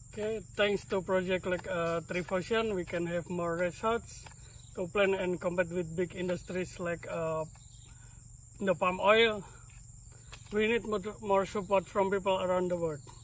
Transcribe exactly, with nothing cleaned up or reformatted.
Okay, thanks to project like uh, Treevotion, we can have more resorts to plan and compete with big industries like uh, the palm oil. We need more, more support from people around the world.